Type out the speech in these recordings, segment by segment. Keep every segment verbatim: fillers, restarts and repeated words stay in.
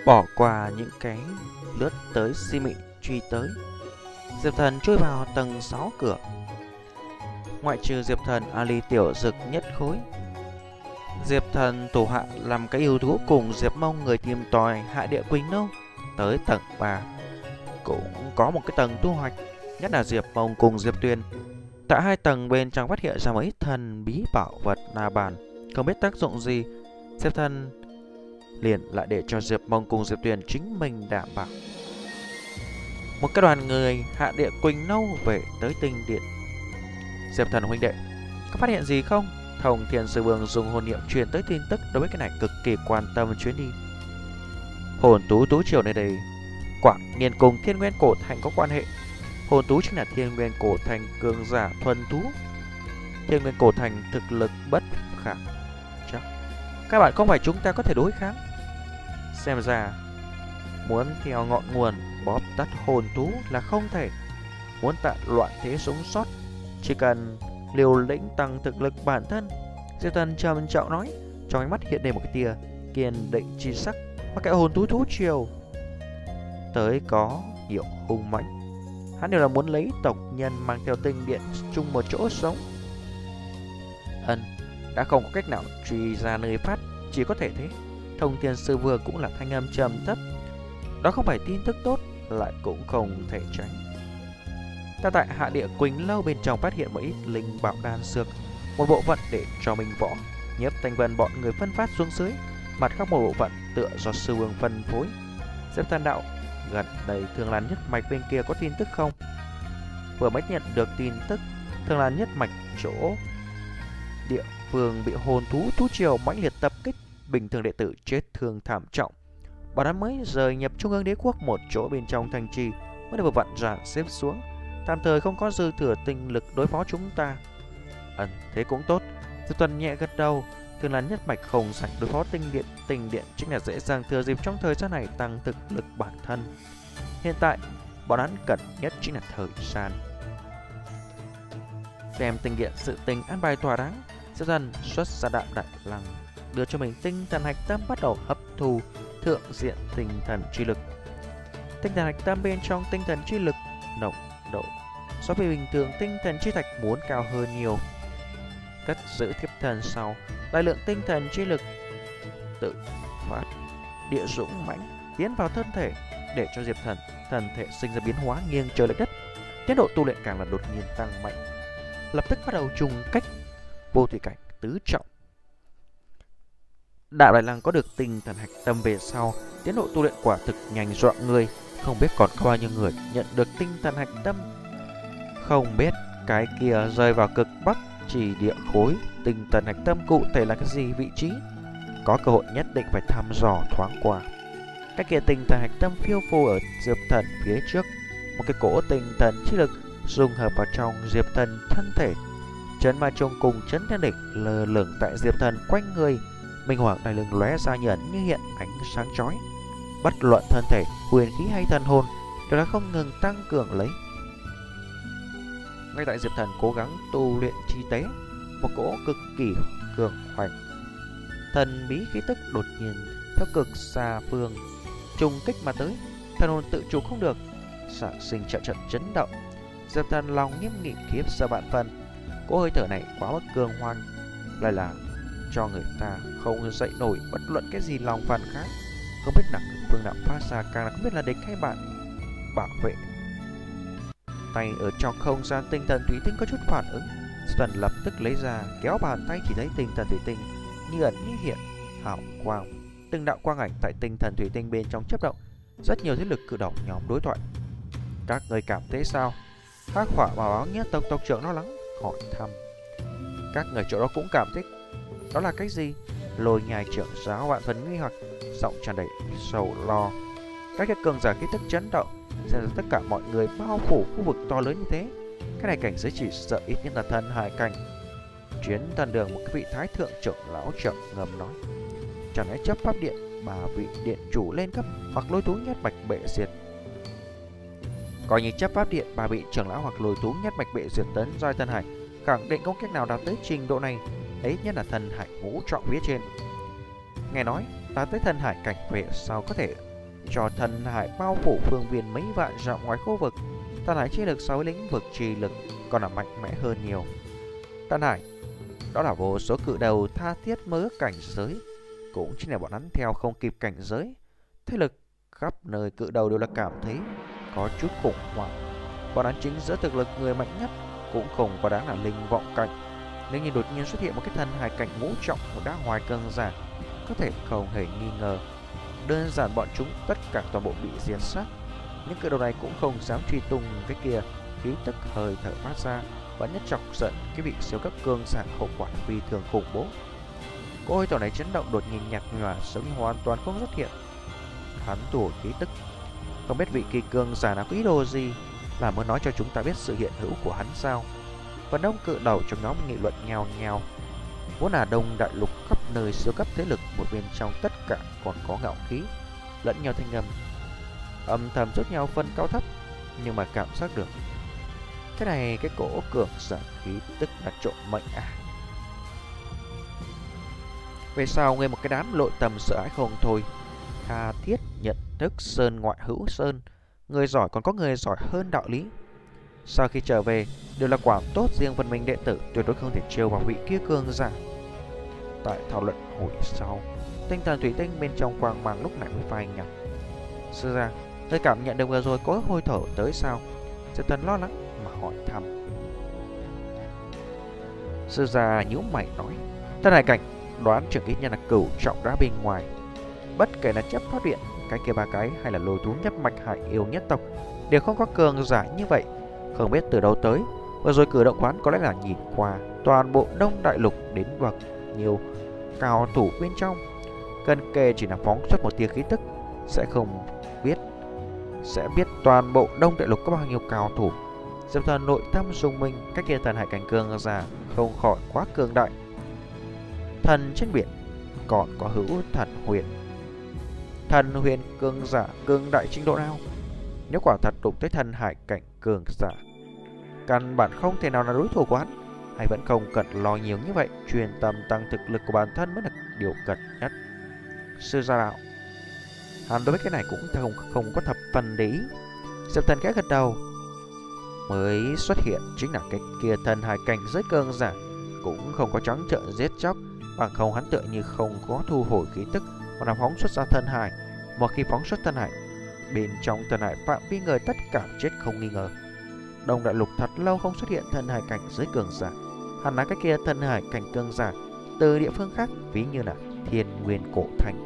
bỏ qua những cái lướt tới si mị truy tới. Diệp Thần chui vào tầng sáu cửa. Ngoại trừ Diệp Thần, Ali Tiểu Dực nhất khối. Diệp Thần thủ hạ làm cái yêu thú cùng Diệp Mông người tìm tòi Hạ Địa Quỳnh Nâu tới tầng ba cũng có một cái tầng thu hoạch, nhất là Diệp Mông cùng Diệp Tuyền tại hai tầng bên trong phát hiện ra mấy thần bí bảo vật na bàn không biết tác dụng gì. Diệp Thần liền lại để cho Diệp Mông cùng Diệp Tuyền chính mình đảm bảo. Một cái đoàn người Hạ Địa Quỳnh Nâu về tới tinh điện. Diệp Thần huynh đệ, có phát hiện gì không? Thông Thiên Sư Vương dùng hồn niệm truyền tới tin tức đối với cái này cực kỳ quan tâm chuyến đi. Hồn tú tú triều nơi đây quả nhiên cùng Thiên Nguyên Cổ Thành có quan hệ. Hồn tú chính là Thiên Nguyên Cổ Thành cường giả thuần tú. Thiên Nguyên Cổ Thành thực lực bất khả chắc. Các bạn không phải chúng ta có thể đối kháng. Xem ra muốn theo ngọn nguồn bóp tắt hồn tú là không thể. Muốn tại loạn thế sống sót, chỉ cần liều lĩnh tăng thực lực bản thân. Diệp Thần trầm trọng nói, trong ánh mắt hiện lên một cái tia kiên định chi sắc. Mà cái hồn thú thú triều tới có nhiều hung mãnh, hắn đều là muốn lấy tộc nhân mang theo tinh điện chung một chỗ sống. Ân đã không có cách nào truy ra nơi phát, chỉ có thể thế. Thông Thiên Sư Vương cũng là thanh âm trầm thấp. Đó không phải tin tức tốt, lại cũng không thể tránh. Ta tại Hạ Địa Quỳnh Lâu bên trong phát hiện một ít linh bảo đan dược, một bộ phận để cho mình võ. Nhiếp Thanh Vân bọn người phân phát xuống dưới, mặt khác một bộ phận tựa do Sư Vương phân phối. Diệp Thần đạo, gần đây Thường Lan Nhất Mạch bên kia có tin tức không? Vừa mới nhận được tin tức, Thường Lan Nhất Mạch chỗ địa phương bị hồn thú thú triều mãnh liệt tập kích, bình thường đệ tử chết thương thảm trọng. Bọn hắn mới rời nhập Trung ương Đế quốc một chỗ bên trong thành trì, mới được vừa vặn dàn xếp xuống, tạm thời không có dư thừa tinh lực đối phó chúng ta. Ẩn thế cũng tốt. Diệp Tuần nhẹ gật đầu. Thường Lan Nhất Mạch không sạch đối phó tinh điện. Tinh điện chính là dễ dàng thừa dịp trong thời gian này tăng thực lực bản thân. Hiện tại bọn hắn cần nhất chính là thời gian. Đem tinh điện sự tình an bài thỏa đáng, Diệp Thần xuất ra đạm đại lăng, đưa cho mình tinh thần hạch tâm bắt đầu hấp thu thượng diện tinh thần chi lực. Tinh thần hạch tâm bên trong tinh thần chi lực nồng độ so với bình thường tinh thần chi thạch muốn cao hơn nhiều. Cất giữ thiếp thần sau, đại lượng tinh thần chi lực tự phát địa dũng mãnh tiến vào thân thể, để cho Diệp Thần thần thể sinh ra biến hóa nghiêng trời lệch đất. Tiến độ tu luyện càng là đột nhiên tăng mạnh, lập tức bắt đầu trùng cách vô thủy cảnh tứ trọng. Đạo Đại Lăng có được tinh thần hạch tâm về sau, tiến độ tu luyện quả thực nhanh dọa người. Không biết còn có bao nhiêu người nhận được tinh thần hạch tâm. Không biết cái kia rơi vào cực bắc chỉ địa khối, tinh thần hạch tâm cụ thể là cái gì vị trí. Có cơ hội nhất định phải thăm dò thoáng qua. Cái kia tinh thần hạch tâm phiêu phù ở Diệp Thần phía trước, một cái cỗ tinh thần chi lực dung hợp vào trong Diệp Thần thân thể. Chấn ma trung cùng chấn thiên địch lơ lửng tại Diệp Thần quanh người. Minh hoàng đại lưng lóe ra như ẩn như hiện ánh sáng chói. Bất luận thân thể, huyền khí hay thần hồn đều đã không ngừng tăng cường lấy. Ngay tại Diệp Thần cố gắng tu luyện chi tế, một cỗ cực kỳ cường hoành thần bí khí tức đột nhiên theo cực xa phương trùng kích mà tới. Thần hồn tự chủ không được, sản sinh trận trận chấn động. Diệp Thần lòng nghiêm nghị khiếp sợ vạn phần. Cỗ hơi thở này quá mức cường hoành, lại là cho người ta không dậy nổi bất luận cái gì lòng phản kháng. Không biết là phương nào phát ra, càng là không biết là địch hay bạn. Bảo vệ tay ở trong không gian tinh thần thủy tinh có chút phản ứng. Thần lập tức lấy ra, kéo bàn tay, chỉ thấy tinh thần thủy tinh như ẩn như hiện, hào quang, từng đạo quang ảnh tại tinh thần thủy tinh bên trong chớp động. Rất nhiều thế lực cử động nhóm đối thoại. Các người cảm thấy sao? Hắc Hỏa Bảo Báo Nhất tộc tộc trưởng lo lắng hỏi thăm. Các người chỗ đó cũng cảm thấy. Đó là cái gì? Lôi Nhai trưởng giáo vạn phần nghi hoặc, giọng tràn đầy sầu lo. Các cái cường giả khí tức chấn động, xem ra tất cả mọi người bao phủ khu vực to lớn như thế. Cái này cảnh giới chỉ sợ ít nhất là thần hải cảnh. Chuyến thần đường một cái vị thái thượng trưởng lão trầm ngầm nói, chẳng lẽ chấp pháp điện bà vị điện chủ lên cấp hoặc lôi thú nhất mạch bệ diệt. Coi như chấp pháp điện bà vị trưởng lão hoặc lôi thú nhất mạch bệ diệt tấn giai thần hải, khẳng định không cách nào đạt tới trình độ này, ấy nhất là thần hải ngũ trọng phía trên. Nghe nói đạt tới thần hải cảnh về sau có thể cho thần hải bao phủ phương viên mấy vạn dặm ngoài khu vực. Thần hải chi lực so với lĩnh vực trì lực còn là mạnh mẽ hơn nhiều. Thần hải, đó là vô số cự đầu tha thiết mơ ước cảnh giới, cũng chính là bọn hắn theo không kịp cảnh giới. Thế lực khắp nơi cự đầu đều là cảm thấy có chút khủng hoảng. Bọn hắn chính giữa thực lực người mạnh nhất cũng không có đáng là linh vọng cảnh. Nếu như đột nhiên xuất hiện một cái thần hải cảnh ngũ trọng một đá hoài cường giả, có thể không hề nghi ngờ đơn giản bọn chúng tất cả toàn bộ bị diệt sát. Những cự đầu này cũng không dám truy tung cái kia khí tức hơi thở phát ra, và nhất chọc giận cái vị siêu cấp cường giả hậu quả phi thường khủng bố. Cỗ hơi thở này chấn động đột nhiên nhạt nhòa, giống như hoàn toàn không xuất hiện. Hắn thu khí tức, không biết vị kỳ cường giả nào có ý đồ gì, là muốn nói cho chúng ta biết sự hiện hữu của hắn sao? Phần đông cự đầu trong nhóm nghị luận nhào nhào. Vốn là đông đại lục khắp nơi siêu cấp thế lực, một bên trong tất cả còn có ngạo khí, lẫn nhau thanh âm âm thầm rút nhau phân cao thấp, nhưng mà cảm giác được cái này cái cỗ cường giả khí tức là trộm mệnh à. Về sau nguyên một cái đám nội tâm sợ hãi không thôi, tha thiết nhận thức sơn ngoại hữu sơn, người giỏi còn có người giỏi hơn đạo lý. Sau khi trở về đều là quả tốt, riêng phần mình đệ tử tuyệt đối không thể trêu vào vị kia cường giả. Tại thảo luận hồi sau, tinh thần thủy tinh bên trong quang mang lúc này mới phai nhạt. Sư gia, tôi cảm nhận được vừa rồi có hôi thở tới sao? Diệp Thần lo lắng mà hỏi thăm. Sư gia nhíu mày nói, thân hải cảnh đoán chừng ít nhân là cửu trọng ra bên ngoài. Bất kể là chấp thoát điện, cái kia ba cái hay là lôi thú nhất mạch hải yêu nhất tộc đều không có cường giả như vậy. Không biết từ đâu tới, vừa rồi cử động quán có lẽ là nhìn qua toàn bộ Đông Đại Lục đến bậc nhiều cao thủ bên trong. Cần kề chỉ là phóng xuất một tia khí tức, sẽ không biết sẽ biết toàn bộ Đông Đại Lục có bao nhiêu cao thủ. Diệp Thần nội tâm rung mình, cách kia thần hải cảnh cường giả không khỏi quá cường đại. Thần trên biển còn có hữu thần huyền. Thần huyền cường giả cường đại trình độ nào? Nếu quả thật đụng tới thần hải cảnh cường giả, căn bản không thể nào là đối thủ của hắn. Hay vẫn không cần lo nhiều như vậy, truyền tâm tăng thực lực của bản thân mới là điều cần nhất. Sư gia đạo, hắn đối với cái này cũng không, không có thập phần để ý. Diệp Thần khẽ gật đầu. Mới xuất hiện chính là cái kia thần hải cảnh giới cường giả, cũng không có trắng trợn giết chóc, bằng không hắn tựa như không có thu hồi khí tức mà là phóng xuất ra thần hải. Một khi phóng xuất thần hải, bên trong thần hải phạm vi người tất cả chết không nghi ngờ. Đông Đại Lục thật lâu không xuất hiện thần hải cảnh giới cường giả. Hắn là cái kia thần hải cảnh cường giả từ địa phương khác, ví như là Thiên Nguyên Cổ Thành.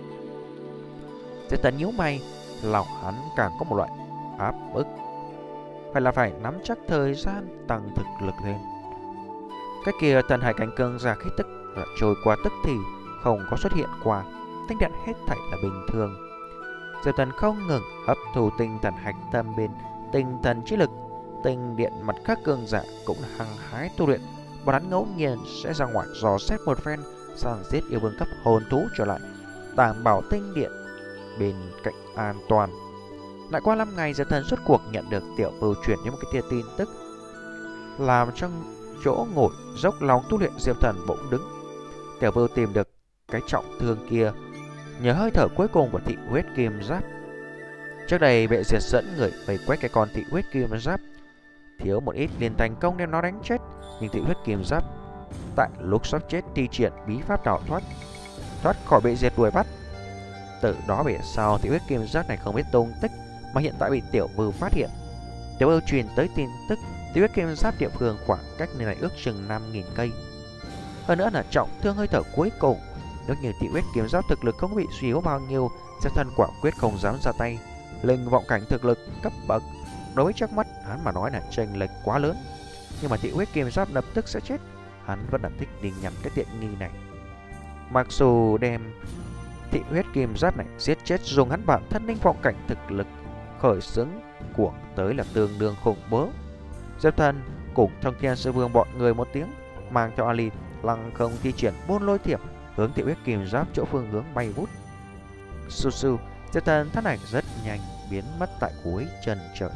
Diệp Thần nhíu mày, lòng hắn càng có một loại áp bức, phải là phải nắm chắc thời gian tăng thực lực lên. Cái kia thần hải cảnh cường giả khí tức là trôi qua tức thì, không có xuất hiện qua. Tinh điện hết thảy là bình thường. Diệp Thần không ngừng hấp thu tinh thần hạch tâm bên tinh thần trí lực. Tinh điện mặt các cường giả cũng là hăng hái tu luyện. Bọn hắn ngẫu nhiên sẽ ra ngoài dò xét một phen, sang giết yêu vương cấp hồn thú trở lại, đảm bảo tinh điện bên cạnh an toàn. Lại qua năm ngày, Diệp Thần rốt cuộc nhận được Tiểu Vưu chuyển đến một cái tia tin tức, làm trong chỗ ngồi dốc lòng tu luyện Diệp Thần bỗng đứng. Tiểu Vưu tìm được cái trọng thương kia nhờ hơi thở cuối cùng của thị huyết kim giáp. Trước đây bệ diệt dẫn người vây quét cái con thị huyết kim giáp, thiếu một ít liền thành công đem nó đánh chết. Nhưng thị huyết kim giáp tại lúc sắp chết thi triển bí pháp đào thoát, thoát khỏi bệ diệt đuổi bắt. Từ đó về sau thị huyết kim giáp này không biết tung tích, mà hiện tại bị Tiểu Vưu phát hiện. Tiểu Vưu truyền tới tin tức thị huyết kim giáp địa phương khoảng cách nơi này ước chừng năm nghìn cây. Hơn nữa là trọng thương hơi thở cuối cùng. Nếu như thị huyết kiếm giáp thực lực không bị suy yếu bao nhiêu, Diệp Thần quả quyết không dám ra tay. Linh vọng cảnh thực lực cấp bậc đối với trước mắt hắn mà nói là chênh lệch quá lớn. Nhưng mà thị huyết kiếm giáp lập tức sẽ chết, hắn vẫn là thích đi nhằm cái tiện nghi này. Mặc dù đem thị huyết kim giáp này giết chết, dùng hắn bản thân linh vọng cảnh thực lực khởi xướng cuồng tới là tương đương khủng bố. Diệp Thần cùng Thông Thiên Sư Vương bọn người một tiếng, mang theo Ali lăng không thi triển Buôn Lôi Thiểm hướng thị huyết kim giáp chỗ phương hướng bay vút. Su su, Diệp Thần thân ảnh rất nhanh biến mất tại cuối chân trời.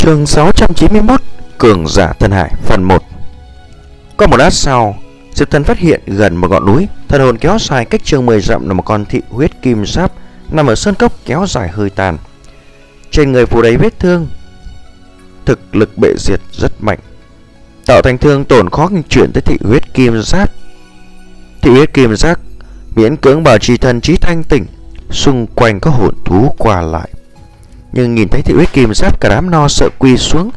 Chương sáu trăm chín mươi mốt, Cường giả Thần Hải phần một. Có một lát sau, Diệp Thần phát hiện gần một ngọn núi, thần hồn kéo dài cách chừng mười dặm là một con thị huyết kim giáp nằm ở sơn cốc kéo dài hơi tàn. Trên người phủ đầy vết thương, thực lực bệ diệt rất mạnh, tạo thành thương tổn khó chuyển tới thị huyết kim giáp. Thị huyết kim giáp miễn cưỡng bảo trì thần trí thanh tỉnh, xung quanh có hồn thú qua lại, nhưng nhìn thấy thị huyết kim giáp cả đám no sợ quỳ xuống.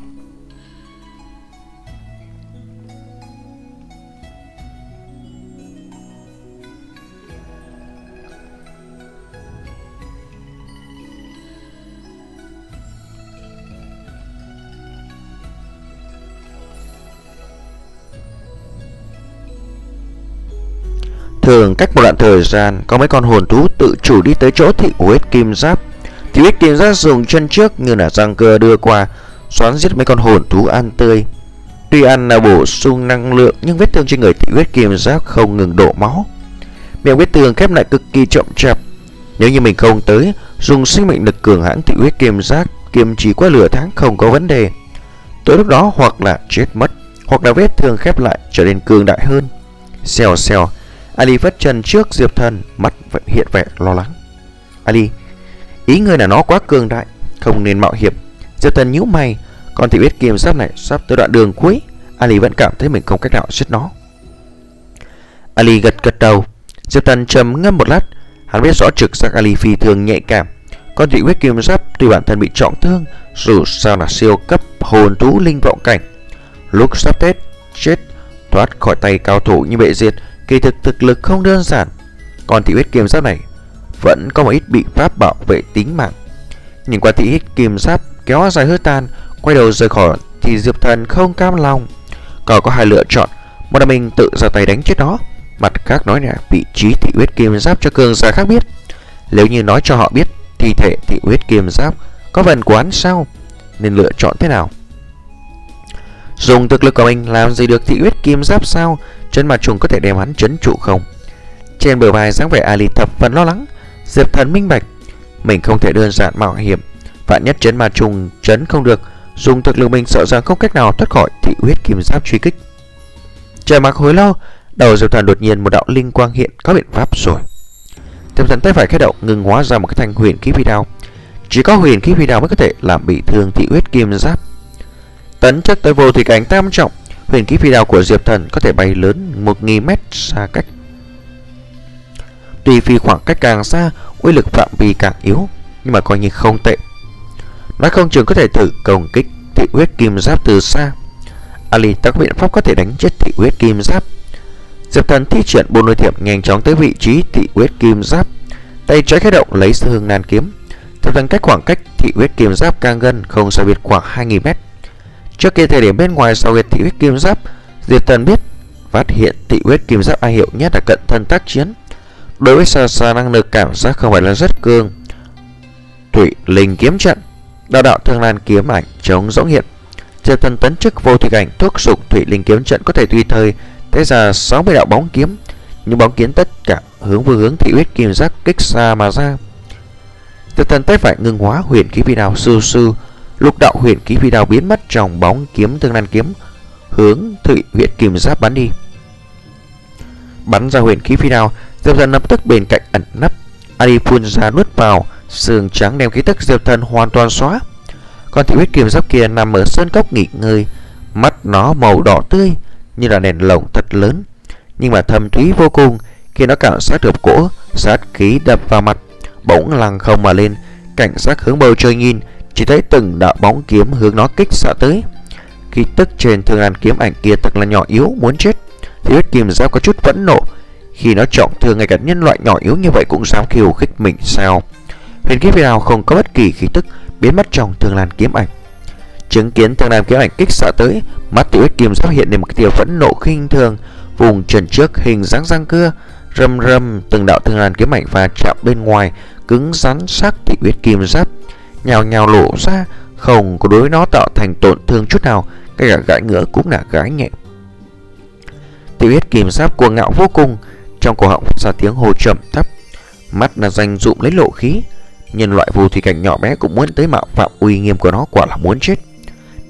Thường cách một đoạn thời gian, có mấy con hồn thú tự chủ đi tới chỗ thị huyết kim giáp. Thị huyết kim giáp dùng chân trước như là răng cưa đưa qua, xoắn giết mấy con hồn thú ăn tươi. Tuy ăn là bổ sung năng lượng, nhưng vết thương trên người thị huyết kim giáp không ngừng đổ máu. Miệng vết thương khép lại cực kỳ chậm chạp. Nếu như mình không tới, dùng sinh mệnh lực cường hãn thị huyết kim giáp kiềm trì qua nửa tháng không có vấn đề. Tới lúc đó hoặc là chết mất, hoặc là vết thương khép lại trở nên cường đại hơn. Xèo xèo, Ali vất chân trước Diệp Thần, mắt hiện vẻ lo lắng. Ali, ý ngươi là nó quá cường đại, không nên mạo hiểm. Diệp Thần nhíu mày, con thị huyết kim giáp này sắp tới đoạn đường cuối, Ali vẫn cảm thấy mình không cách nào giết nó. Ali gật gật đầu. Diệp Thần trầm ngâm một lát, hắn biết rõ trực giác Ali phi thường nhạy cảm. Con thị huyết kim giáp tuy bản thân bị trọng thương, dù sao là siêu cấp hồn thú linh vọng cảnh, lúc sắp Tết chết thoát khỏi tay cao thủ như bệ diệt, kỳ thực thực lực không đơn giản. Còn thị huyết kim giáp này vẫn có một ít bị pháp bảo vệ tính mạng. Nhìn qua thị huyết kim giáp kéo dài hơi tàn, quay đầu rời khỏi thì Diệp Thần không cam lòng. Còn có hai lựa chọn, một là mình tự ra tay đánh chết nó, mặt khác nói là vị trí thị huyết kim giáp cho cường giả khác biết. Nếu như nói cho họ biết thi thể thị huyết kim giáp có phần của hắn sao, nên lựa chọn thế nào? Dùng thực lực của mình làm gì được thị huyết kim giáp sao? Chân mà trùng có thể đem hắn trấn trụ không? Trên bờ vai dáng vẻ Ali thập phần lo lắng. Diệp Thần minh bạch, mình không thể đơn giản mạo hiểm, vạn nhất chấn mà trùng chấn không được, dùng thực lực mình sợ rằng không cách nào thoát khỏi thị huyết kim giáp truy kích. Chờ mặc hồi lâu, đầu Diệp Thần đột nhiên một đạo linh quang hiện, có biện pháp rồi. Diệp Thần tay phải khẽ động, ngừng hóa ra một cái thanh huyền khí phi đao. Chỉ có huyền khí phi đao mới có thể làm bị thương thị huyết kim giáp. Tấn chất tới vô thủy cảnh tam trọng, huyền khí phi đao của Diệp Thần có thể bay lớn một nghìn mét xa cách. Tuy phi khoảng cách càng xa, uy lực phạm vi càng yếu, nhưng mà coi như không tệ. Nói không chừng có thể thử công kích thị huyết kim giáp từ xa. Ali ta có biện pháp có thể đánh chết thị huyết kim giáp. Diệp Thần thi triển bốn đôi thiểm nhanh chóng tới vị trí thị huyết kim giáp, tay trái khẽ động lấy sư hương nan kiếm. Diệp Thần cách khoảng cách thị huyết kim giáp càng gần, không sai biệt khoảng hai nghìn mét. Trước kia thời điểm bên ngoài sau huyết thị huyết kim giáp, Diệp Thần biết phát hiện thị huyết kim giáp ai hiệu nhất là cận thân tác chiến. Đối với xa xa năng lực cảm giác không phải là rất cường. Thủy linh kiếm trận, đạo đạo thương lan kiếm ảnh chống rỗng hiện. Diệp Thần tấn chức vô thủy cảnh thúc dục thủy linh kiếm trận có thể tùy thời thế ra sáu mươi đạo bóng kiếm, những bóng kiếm tất cả hướng về hướng thị huyết kim giáp kích xa mà ra. Diệp Thần tay phải ngưng hóa huyền khí phi đao sư sư, lục đạo huyền khí phi đao biến mất trong bóng kiếm thương lan kiếm, hướng thị huyết kim giáp bắn đi. Bắn ra huyền khí phi đao, Diệp Thần lập tức bên cạnh ẩn nấp. Ali phun ra nuốt vào, sương trắng đem khí tức Diệp Thần hoàn toàn xóa. Còn thị huyết kim giáp kia nằm ở sơn cốc nghỉ ngơi, mắt nó màu đỏ tươi như là đèn lồng thật lớn, nhưng mà thâm thúy vô cùng. Khi nó cảm giác được cỗ sát khí đập vào mặt, bỗng lăng không mà lên, cảnh giác hướng bầu trời nhìn, chỉ thấy từng đạo bóng kiếm hướng nó kích xạ tới. Khí tức trên thương lan kiếm ảnh kia thật là nhỏ yếu muốn chết. Thị huyết kim giáp có chút phẫn nộ, khi nó trọng thương ngay cả nhân loại nhỏ yếu như vậy cũng dám khiêu khích mình sao? Huyền khí phi đao không có bất kỳ khí tức, biến mất trong thương lan kiếm ảnh. Chứng kiến thương lan kiếm ảnh kích xạ tới, mắt thị huyết kim giáp hiện lên một cái tia phẫn nộ khinh thường, vùng chân trước hình dáng răng cưa, rầm rầm từng đạo thương lan kiếm ảnh va chạm bên ngoài, cứng rắn sắc thị huyết kim giáp, nhào nhào lộ ra, không có đối nó tạo thành tổn thương chút nào, ngay cả gãi ngứa cũng là gãi nhẹ. Thị huyết kim giáp cuồng ngạo vô cùng, trong cổ họng ra tiếng hô trầm thấp, mắt là dành dụm lấy lộ khí. Nhân loại vô thủy cảnh nhỏ bé cũng muốn tới mạo phạm uy nghiêm của nó, quả là muốn chết.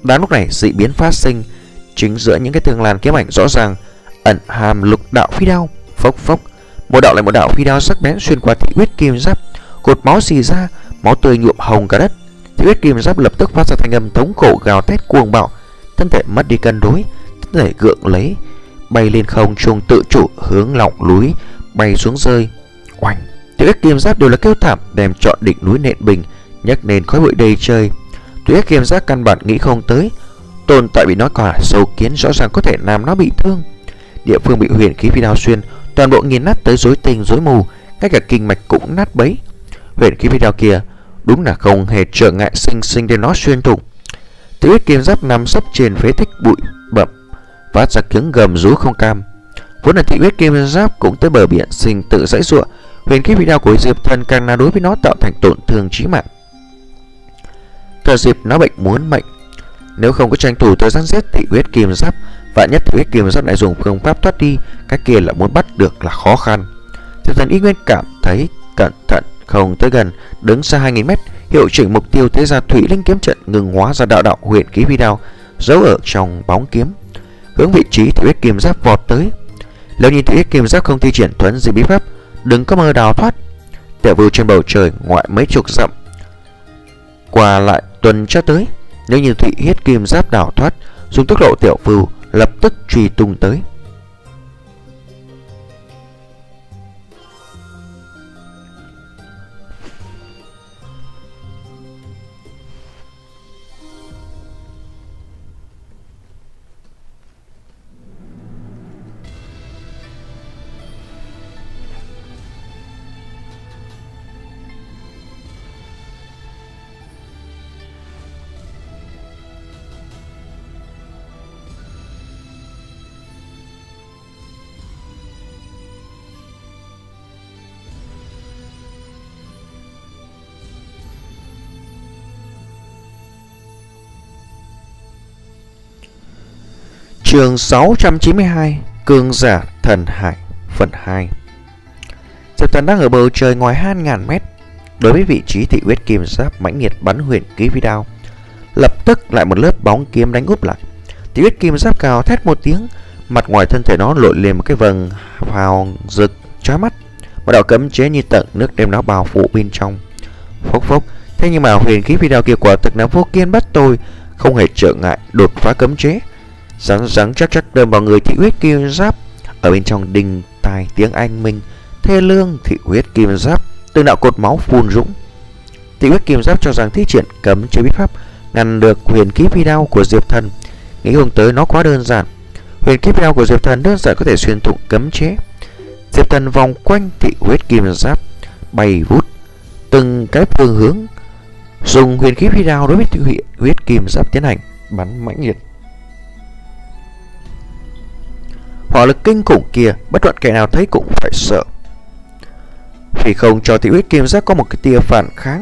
Đáng lúc này dị biến phát sinh, chính giữa những cái thương làn kiếm ảnh rõ ràng ẩn hàm lục đạo phi đao. Phốc phốc, một đạo lại một đạo phi đao sắc bén xuyên qua thị huyết kim giáp, cột máu xì ra, máu tươi nhuộm hồng cả đất. Thị huyết kim giáp lập tức phát ra thanh âm thống khổ gào thét cuồng bạo, thân thể mất đi cân đối, thân thể gượng lấy, bay lên không trung tự chủ hướng lọng núi bay xuống rơi. Oanh! Thị huyết kim giáp đều là kêu thảm, đem trọn đỉnh núi nện bình, nhấc nên khói bụi đầy trời. Thị huyết kim giáp căn bản nghĩ không tới, tồn tại bị nói quả sâu kiến rõ ràng có thể làm nó bị thương. Địa phương bị huyền khí phi đao xuyên, toàn bộ nghiền nát tới rối tinh rối mù, ngay cả kinh mạch cũng nát bấy. Huyền khí phi đao kia đúng là không hề trở ngại sinh sinh để nó xuyên thủng. Thị huyết kim giáp nằm sấp trên phế tích bụi bậm, phát ra tiếng gầm rú không cam. Vốn là thị huyết kim giáp cũng tới bờ biển sinh tự dãy giụa, huyền khí phi đao của Diệp Thần càng là đối với nó tạo thành tổn thương chí mạng. Thừa dịp nó bệnh muốn mệnh, nếu không có tranh thủ thời gian giết thị huyết kim giáp, vạn nhất thị huyết kim giáp lại dùng phương pháp thoát đi, cái kia là muốn bắt được là khó khăn. Diệp Thần ý nguyên cảm thấy cẩn thận, không tới gần, đứng xa hai nghìn mét, hiệu chỉnh mục tiêu, thế ra thủy linh kiếm trận ngừng hóa ra đạo đạo huyền khí phi đao giấu ở trong bóng kiếm, hướng vị trí thị huyết kim giáp vọt tới. Nếu nhìn thị huyết kim giáp không thi triển thuấn di bí pháp, đừng có mơ đào thoát. Tiểu vưu trên bầu trời ngoại mấy chục dặm qua lại tuần tra tới. Nếu như thị huyết kim giáp đào thoát, dùng tốc độ tiểu vưu lập tức truy tung tới. Chương sáu trăm chín mươi hai, Cường giả thần hải phần hai. Diệp Thần đang ở bầu trời ngoài hai ngàn mét, đối với vị trí thị huyết kim giáp mãnh liệt bắn huyền khí phi đao. Lập tức lại một lớp bóng kiếm đánh úp lại. Thị huyết kim giáp gào thét một tiếng, mặt ngoài thân thể nó lội lên một cái vầng phào rực chói mắt, một đạo cấm chế như tận nước đem nó bao phủ bên trong. Phốc phốc, thế nhưng mà huyền khí phi đao kia quả thực là vô kiên bắt tôi, không hề trở ngại đột phá cấm chế, rắn rắn chắc chắc đâm vào người thị huyết kim giáp. Ở bên trong đình tai tiếng anh minh thê lương, thị huyết kim giáp từng đạo cột máu phun dũng. Thị huyết kim giáp cho rằng thi triển cấm chế bí pháp ngăn được huyền khí phi đao của Diệp Thần, nghĩ không tới nó quá đơn giản. Huyền khí phi đao của Diệp Thần đơn giản có thể xuyên thủng cấm chế. Diệp Thần vòng quanh thị huyết kim giáp bay vút từng cái phương hướng, dùng huyền khí phi đao đối với thị huyết kim giáp tiến hành bắn mãnh liệt. Hỏa lực kinh khủng kia, bất luận kẻ nào thấy cũng phải sợ, vì không cho thị huyết kim giáp có một cái tia phản kháng.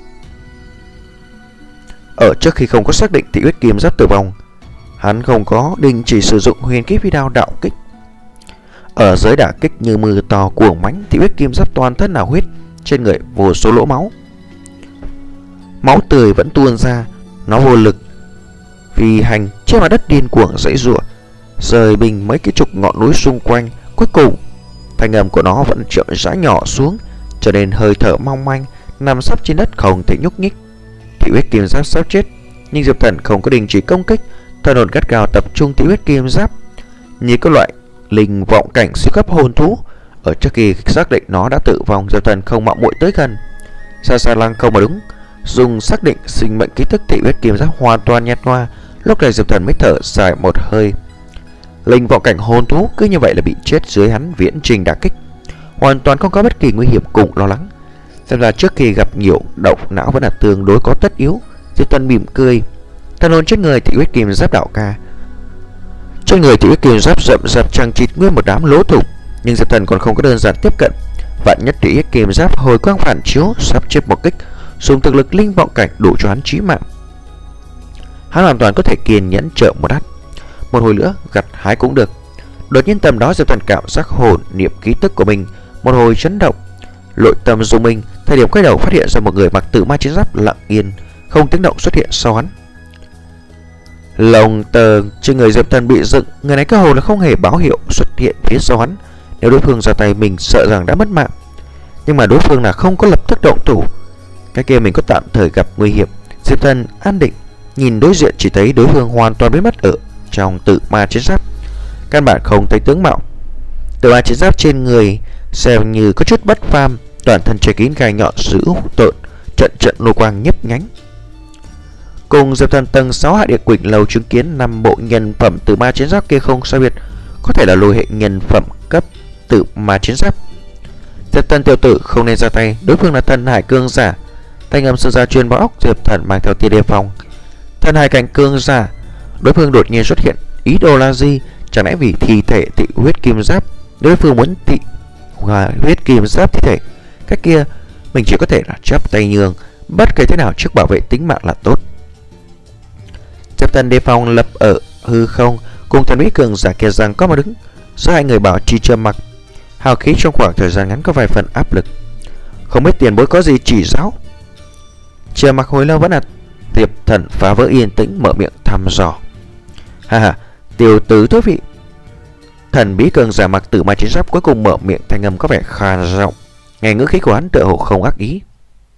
Ở trước khi không có xác định thị huyết kim giáp tử vong, hắn không có đình chỉ sử dụng huyền khí phi đao đạo kích. Ở dưới đả kích như mưa to cuồng mãnh, thị huyết kim giáp toàn thân là huyết, trên người vô số lỗ máu, máu tươi vẫn tuôn ra. Nó vô lực vì hành trên mặt đất điên cuồng giãy giụa, rời bình mấy cái chục ngọn núi xung quanh. Cuối cùng thanh âm của nó vẫn chậm rãi nhỏ xuống, cho nên hơi thở mong manh, nằm sấp trên đất không thể nhúc nhích. Thị huyết kim giáp sắp chết, nhưng Diệp Thần không có đình chỉ công kích, thần hồn gắt gao tập trung thị huyết kim giáp như các loại linh vọng cảnh siêu cấp hồn thú. Ở trước khi xác định nó đã tử vong, Diệp Thần không mạo muội tới gần. Xa xa lăng không mà đúng, dùng xác định sinh mệnh ký thức thị huyết kim giáp hoàn toàn nhạt nhòa. Lúc này Diệp Thần mới thở dài một hơi. Linh vọng cảnh hồn thú cứ như vậy là bị chết dưới hắn viễn trình đả kích, hoàn toàn không có bất kỳ nguy hiểm cùng lo lắng. Xem ra trước khi gặp nhiều độc não vẫn là tương đối có tất yếu. Diệp Thần mỉm cười, thần hồn trên người thị huyết kim giáp đạo ca. Trên người thị huyết kim giáp rậm rạp chằng chịt nguyên một đám lỗ thủng, nhưng Diệp Thần còn không có đơn giản tiếp cận. Vạn nhất thị huyết kim giáp hồi quang phản chiếu sắp chết một kích, dùng thực lực linh vọng cảnh đủ cho hắn chí mạng. Hắn hoàn toàn có thể kiên nhẫn chờ một đắt, một hồi nữa gặt hái cũng được. Đột nhiên tầm đó Diệp Thần cảm giác hồn niệm ký tức của mình một hồi chấn động, nội tâm rung mình. Thời điểm quay đầu phát hiện ra một người mặc tử ma chiến giáp lặng yên không tiếng động xuất hiện sau hắn. Lồng tờ trên người Diệp Thần bị dựng, người này cơ hồ là không hề báo hiệu xuất hiện phía sau hắn. Nếu đối phương ra tay mình sợ rằng đã mất mạng, nhưng mà đối phương là không có lập tức động thủ. Cái kia mình có tạm thời gặp nguy hiểm. Diệp Thần an định nhìn đối diện, chỉ thấy đối phương hoàn toàn biến mất ở trong tự ma chiến giáp, căn bản không thấy tướng mạo. Tự ma chiến giáp trên người xem như có chút bất phàm, toàn thân che kín gai nhọn dữ tợn, trận trận lô quang nhấp nhánh. Cùng Diệp Thần tầng sáu Hạ Địa Quỳnh Lầu chứng kiến năm bộ nhân phẩm tự ma chiến giáp kia không sai biệt, có thể là lôi hệ nhân phẩm cấp tự ma chiến giáp. Diệp Thần tiểu tử không nên ra tay, đối phương là thần hải cương giả. Thanh âm sư gia truyền vào óc Diệp Thần mang theo tia đề phòng. Thần hải cảnh cương giả, đối phương đột nhiên xuất hiện, ý đồ là gì? Chẳng lẽ vì thi thể thị huyết kim giáp, đối phương muốn thị hòa huyết kim giáp thi thể? Cách kia mình chỉ có thể là chắp tay nhường, bất kể thế nào trước bảo vệ tính mạng là tốt. Diệp Thần đề phòng lập ở hư không, cùng thần bí cường giả kia rằng có mà đứng giữa hai người bảo trì trầm mặc, hào khí trong khoảng thời gian ngắn có vài phần áp lực. Không biết tiền bối có gì chỉ giáo? Trầm mặc hồi lâu vẫn là Diệp Thần phá vỡ yên tĩnh, mở miệng thăm dò. Ha ha, tiểu tử thú vị. Thần bí cường giả mặc tử ma chiến giáp cuối cùng mở miệng, thanh âm có vẻ khàn giọng, nghe ngữ khí của hắn tựa hồ không ác ý.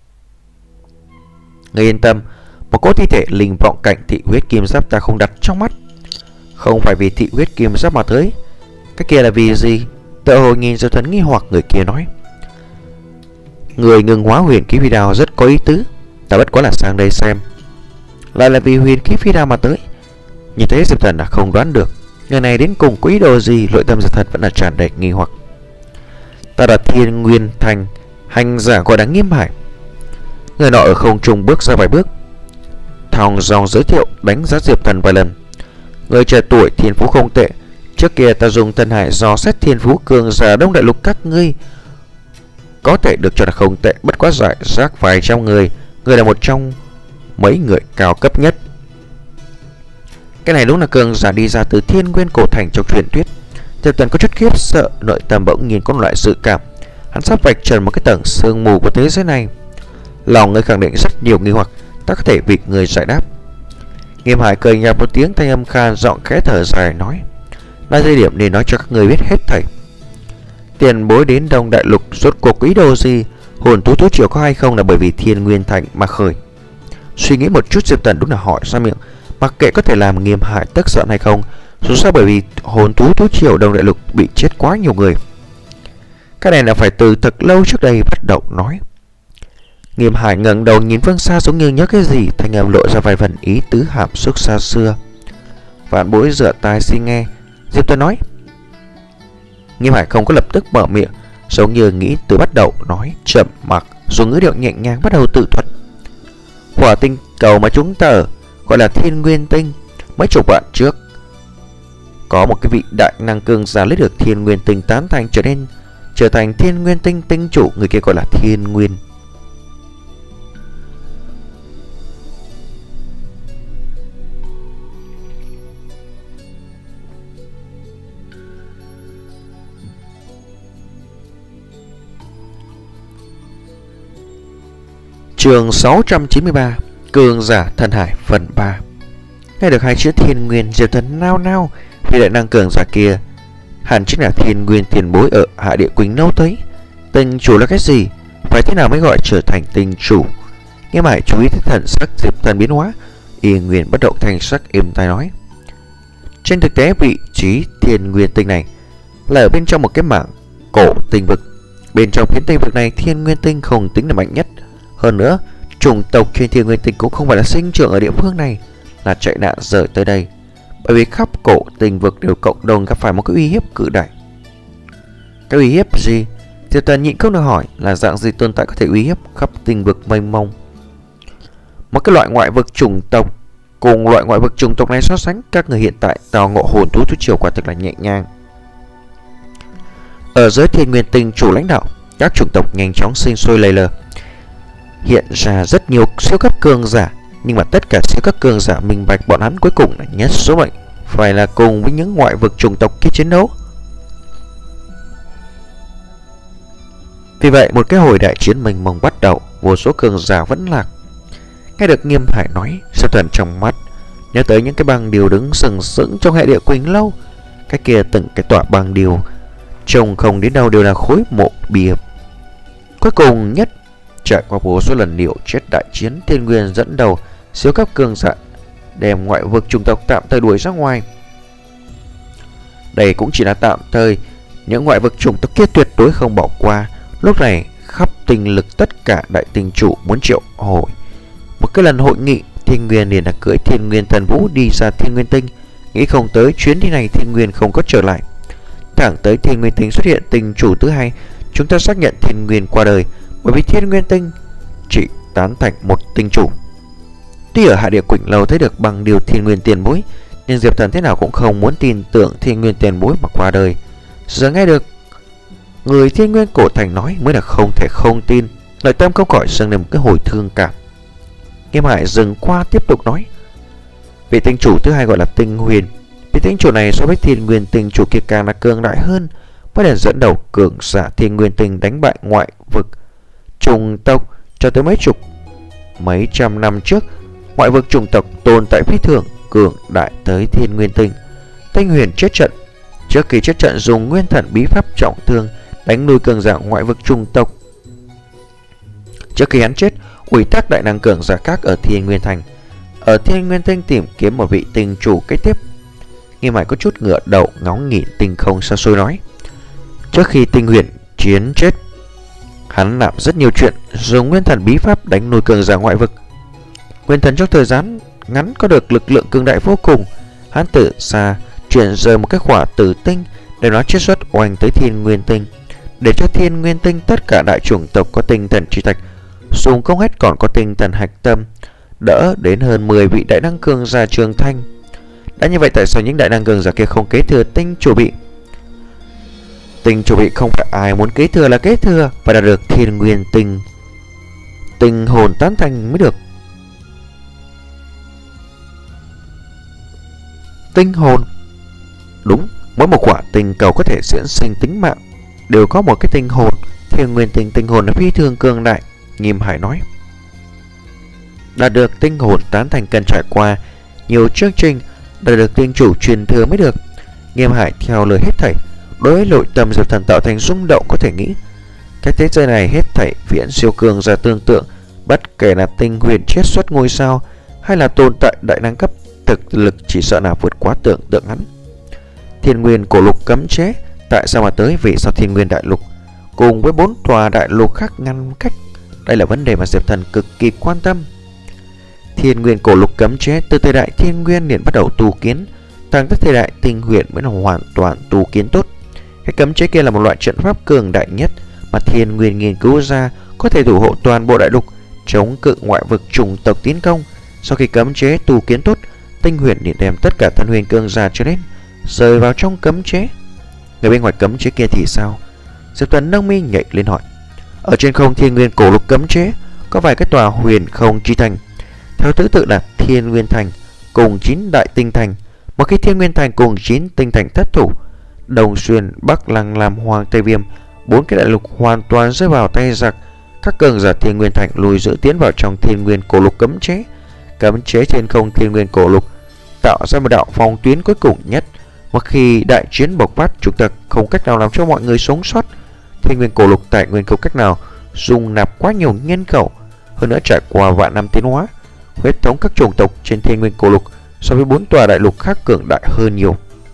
Ngươi yên tâm, một cỗ thi thể linh vọng cảnh thị huyết kim giáp ta không đặt trong mắt. Không phải vì thị huyết kim giáp mà tới. Cái kia là vì gì? Tựa hồ nhìn Diệp Thần nghi hoặc, người kia nói. Người ngừng hóa huyền khí phi đao rất có ý tứ, ta bất quá là sang đây xem. Lại là vì huyền khí phi đao mà tới. Như thế Diệp Thần đã không đoán được người này đến cùng có ý đồ gì. Nội tâm Diệp Thần vẫn là tràn đầy nghi hoặc. Ta là Thiên Nguyên Thành hành giả gọi đáng Nghiêm Hải. Người nọ ở không trung bước ra vài bước, thong dong giới thiệu, đánh giá Diệp Thần vài lần. Người trẻ tuổi thiên phú không tệ, trước kia ta dùng thần hải dò xét thiên phú cường giả Đông Đại Lục các ngươi, có thể được cho là không tệ, bất quá giải rác vài trăm người. Người là một trong mấy người cao cấp nhất. Cái này đúng là cường giả đi ra từ Thiên Nguyên cổ thành trong truyền thuyết. Diệp Thần có chút khiếp sợ, nội tâm bỗng nhiên có loại dự cảm hắn sắp vạch trần một cái tầng sương mù của thế giới này. Lòng người khẳng định rất nhiều nghi hoặc, ta có thể vì người giải đáp. Nghiêm Hải cười nhạt một tiếng, thanh âm khan giọng khẽ thở dài nói. Là thời điểm để nói cho các người biết hết thảy. Tiền bối đến Đông Đại Lục rốt cuộc ý đồ gì? Hồn thú thú triều có hay không là bởi vì Thiên Nguyên Thành mà khởi? Suy nghĩ một chút, Diệp Thần đúng là hỏi ra miệng, mặc kệ có thể làm Nghiêm Hải tức giận hay không. Dù sao bởi vì hồn thú thú triều Đông Đại Lục bị chết quá nhiều người. Cái này là phải từ thật lâu trước đây bắt đầu nói. Nghiêm Hải ngẩng đầu nhìn phương xa, giống như nhớ cái gì, thanh âm lộ ra vài phần ý tứ hàm xúc xa xưa. Vạn bối dựa tai xin nghe, Diệp Thần nói. Nghiêm Hải không có lập tức mở miệng, giống như nghĩ từ bắt đầu nói, chậm mặc, dùng ngữ điệu nhẹ nhàng bắt đầu tự thuật. Hỏa tinh cầu mà chúng ta ở gọi là Thiên Nguyên Tinh. Mấy chục vạn trước, có một cái vị đại năng cường giả lấy được Thiên Nguyên Tinh tán thành, trở nên trở thành Thiên Nguyên Tinh tinh chủ, người kia gọi là Thiên Nguyên. Chương sáu trăm chín mươi ba, cường giả thần hải phần ba. Nghe được hai chữ Thiên Nguyên, Diệp Thần nao nao, vì đại năng cường giả kia hẳn chính là Thiên Nguyên tiền bối ở Hạ Địa Quỳnh Lâu tới. Tinh chủ là cái gì? Phải thế nào mới gọi trở thành tinh chủ? Nghe mãi chú ý thấy thần sắc Diệp Thần biến hóa, y nguyên bất động thanh sắc êm tai nói. Trên thực tế vị trí Thiên Nguyên tinh này là ở bên trong một cái mảng cổ tinh vực. Bên trong phiến tinh vực này, Thiên Nguyên tinh không tính là mạnh nhất. Hơn nữa, chủng tộc trên Thiên Nguyên tinh cũng không phải là sinh trưởng ở địa phương này, là chạy nạn rời tới đây. Bởi vì khắp cổ tinh vực đều cộng đồng gặp phải một cái uy hiếp cự đại. Cái uy hiếp gì? Diệp Thần nhịn không được hỏi, là dạng gì tồn tại có thể uy hiếp khắp tinh vực mênh mông? Một cái loại ngoại vực chủng tộc. Cùng loại ngoại vực chủng tộc này so sánh, các người hiện tại tào ngộ hồn thú thú triều quả thực là nhẹ nhàng. Ở dưới Thiên Nguyên tinh chủ lãnh đạo, các chủng tộc nhanh chóng sinh sôi lầy lờ, hiện ra rất nhiều siêu cấp cường giả. Nhưng mà tất cả siêu cấp cường giả minh bạch bọn hắn cuối cùng là nhất số mệnh phải là cùng với những ngoại vực chủng tộc kia chiến đấu. Vì vậy một cái hồi đại chiến mênh mông bắt đầu, vô số cường giả vẫn lạc. Nghe được Nghiêm Hải nói, Diệp Thần trong mắt nhớ tới những cái băng điều đứng sừng sững trong hệ địa Quỳnh Lâu. Cái kia từng cái tọa băng điều trông không đến đâu đều là khối mộ bia. Cuối cùng nhất, trải qua vô số lần liều chết đại chiến, Thiên Nguyên dẫn đầu siêu cấp cường giả đem ngoại vực chủng tộc tạm thời đuổi ra ngoài. Đây cũng chỉ là tạm thời, những ngoại vực chủng tộc kia tuyệt đối không bỏ qua. Lúc này khắp tinh lực tất cả đại tinh chủ muốn triệu hồi một cái lần hội nghị. Thiên Nguyên liền là cưỡi Thiên Nguyên Thần Vũ đi ra Thiên Nguyên Tinh. Nghĩ không tới chuyến đi này Thiên Nguyên không có trở lại. Thẳng tới Thiên Nguyên Tinh xuất hiện tinh chủ thứ hai, chúng ta xác nhận Thiên Nguyên qua đời, bởi vì Thiên Nguyên Tinh chỉ tán thành một tinh chủ. Tuy ở hạ địa Quỳnh Lâu thấy được bằng điều Thiên Nguyên tiền bối, nhưng Diệp Thần thế nào cũng không muốn tin tưởng Thiên Nguyên tiền bối mà qua đời. Giờ nghe được người Thiên Nguyên cổ thành nói mới là không thể không tin. Nội tâm không khỏi dâng lên một cái hồi thương cảm. Nghiêm Hải dừng qua tiếp tục nói, vị tinh chủ thứ hai gọi là Tinh Huyền. Vị tinh chủ này so với Thiên Nguyên tinh chủ kia càng là cường đại hơn, mới là dẫn đầu cường giả Thiên Nguyên tinh đánh bại ngoại vực chủng tộc. Cho tới mấy chục mấy trăm năm trước, ngoại vực chủng tộc tồn tại phi thường cường đại tới Thiên Nguyên tinh. Tinh Huyền chết trận. Trước khi chết trận dùng nguyên thần bí pháp trọng thương đánh nuôi cường giả ngoại vực chủng tộc. Trước khi hắn chết, ủy thác đại năng cường giả khác ở Thiên Nguyên thành ở Thiên Nguyên tinh tìm kiếm một vị tinh chủ kế tiếp. Nghiêm Hải có chút ngựa đầu ngóng nhìn tinh không xa xôi nói, trước khi Tinh Huyền chiến chết, hắn làm rất nhiều chuyện, dùng nguyên thần bí pháp đánh nuôi cường giả ngoại vực. Nguyên thần trong thời gian ngắn có được lực lượng cường đại vô cùng. Hắn từ xa chuyển rời một cái khỏa tử tinh để nó chiết xuất oanh tới Thiên Nguyên tinh, để cho Thiên Nguyên tinh tất cả đại chủng tộc có tinh thần chi thạch, dùng không hết còn có tinh thần hạch tâm, đỡ đến hơn mười vị đại năng cường giả trường thanh. Đã như vậy, tại sao những đại năng cường giả kia không kế thừa tinh chủ bị? Tinh chủ bị không phải ai muốn kế thừa là kế thừa, phải đạt được Thiên Nguyên tinh tinh hồn tán thành mới được. Tinh hồn, đúng, mỗi một quả tinh cầu có thể diễn sinh tính mạng đều có một cái tinh hồn. Thiên Nguyên tinh tinh hồn là phi thường cường đại. Nghiêm Hải nói, đạt được tinh hồn tán thành cần trải qua nhiều chương trình, đạt được tinh chủ truyền thừa mới được. Nghiêm Hải theo lời hết thảy. Đối với nội tâm Diệp Thần tạo thành rung động, có thể nghĩ cái thế giới này hết thảy viễn siêu cường giả tương tượng, bất kể là Tinh Huyền chiết xuất ngôi sao hay là tồn tại đại năng cấp, thực lực chỉ sợ là vượt quá tưởng tượng hắn. Thiên Nguyên cổ lục cấm chế, tại sao mà tới? Vì sao Thiên Nguyên đại lục cùng với bốn tòa đại lục khác ngăn cách? Đây là vấn đề mà Diệp Thần cực kỳ quan tâm. Thiên Nguyên cổ lục cấm chế từ thời đại Thiên Nguyên liền bắt đầu tu kiến, tăng tới thời đại Tinh Huyền mới là hoàn toàn tu kiến tốt. Cái cấm chế kia là một loại trận pháp cường đại nhất mà Thiên Nguyên nghiên cứu ra, có thể thủ hộ toàn bộ đại lục, chống cự ngoại vực chủng tộc tiến công. Sau khi cấm chế tu kiến tốt, Tinh Huyền liền đem tất cả thân huyền cường giả trở lên rời vào trong cấm chế. Người bên ngoài cấm chế kia thì sao? Diệp Thần nông mi nhảy lên hỏi. Ở trên không Thiên Nguyên cổ lục cấm chế có vài cái tòa huyền không chi thành, theo thứ tự là Thiên Nguyên thành cùng chín đại tinh thành. Một khi Thiên Nguyên thành cùng chín tinh thành thất thủ, Đồng Xuyên, Bắc Lăng, Lam Hoàng, Tây Viêm, bốn cái đại lục hoàn toàn rơi vào tay giặc. Các cường giả Thiên Nguyên thành lùi giữ tiến vào trong Thiên Nguyên cổ lục cấm chế. Cấm chế trên không Thiên Nguyên cổ lục tạo ra một đạo phong tuyến cuối cùng nhất. Một khi đại chiến bộc phát, chúng ta không cách nào làm cho mọi người sống sót. Thiên Nguyên cổ lục tài nguyên không cách nào dung nạp quá nhiều nhân khẩu, hơn nữa trải qua vạn năm tiến hóa, huyết thống các chủng tộc trên Thiên Nguyên cổ lục so với bốn tòa đại lục khác cường đại hơn nhiều.